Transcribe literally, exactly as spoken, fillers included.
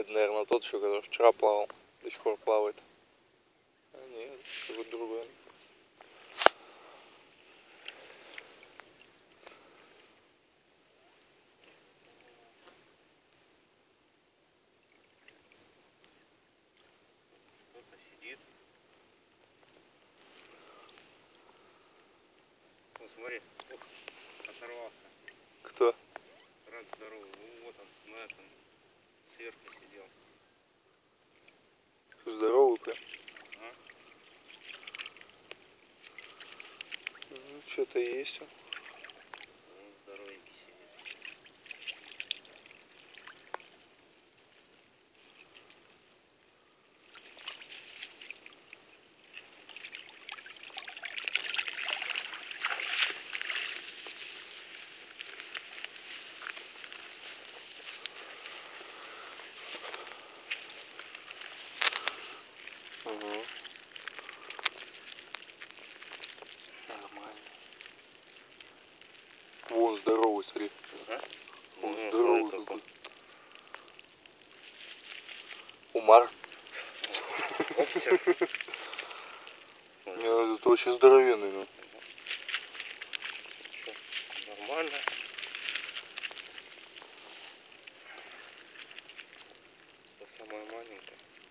Это, наверное, тот еще, который вчера плавал. До сих пор плавает. А нет, какой-то другой. Кто-то сидит. Вот смотри, ух, оторвался. Кто? Рад здоровый. Ну, вот он на этом сверху сидел. Здоровый прям. Ага. Ну, что-то есть он. Он здоровенький сидит. Угу. Нормально. Вон здоровый, смотри. А? Он Ну, здоровый смотри, какой. Умар. Опсер. Не, это очень здоровенный, ну. Нормально. Это самая маленькая.